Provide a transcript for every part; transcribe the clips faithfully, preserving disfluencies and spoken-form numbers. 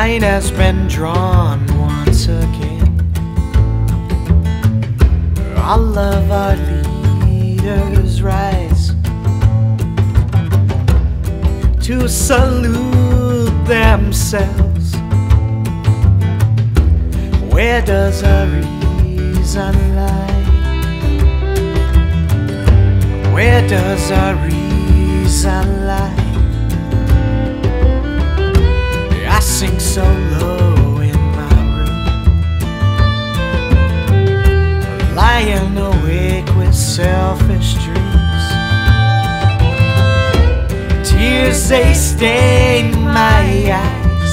line has been drawn once again. All of our leaders rise to salute themselves. Where does our reason lie? Where does our reason lie? I sing so low in my room, lying awake with selfish dreams. Tears, they stain my eyes.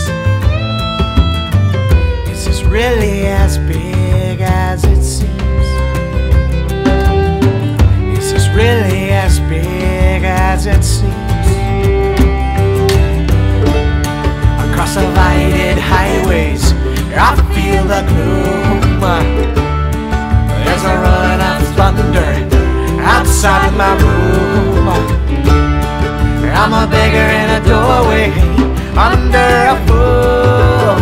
Is this really as big as it seems? Is this really as big as it seems? Across divided highways, I feel the gloom. There's a run of thunder outside my room. I'm a beggar in a doorway under a fool.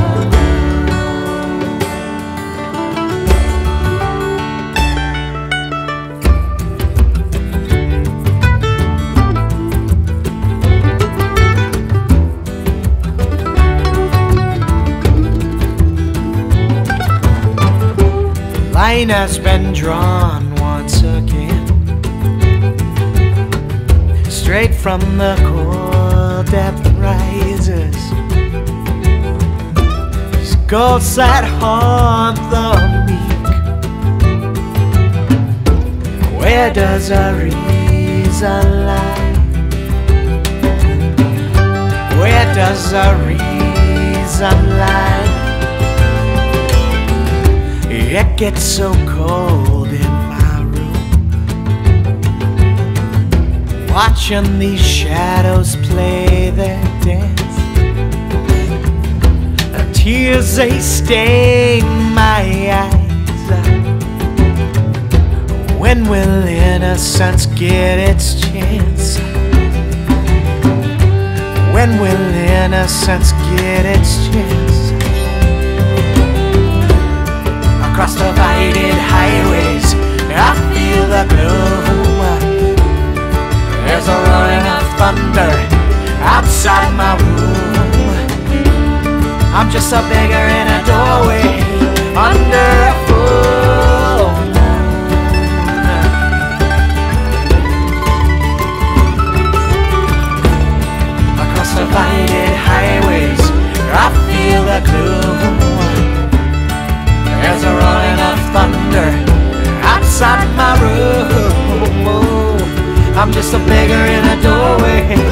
Line has been drawn once again, straight from the cold depth rises. These ghosts that haunt the meek. Where does our reason lie? Where does our reason lie? It gets so cold in my room, watching these shadows play their dance. The tears, they stain my eyes. When will innocence get its chance? When will innocence get its chance? Across divided highways, I feel the gloom. There's a roaring of thunder outside my room. I'm just a beggar in a doorway under a full moon. Across divided highways, I feel the gloom. There's a roaring of thunder outside my room. I'm just a beggar in a doorway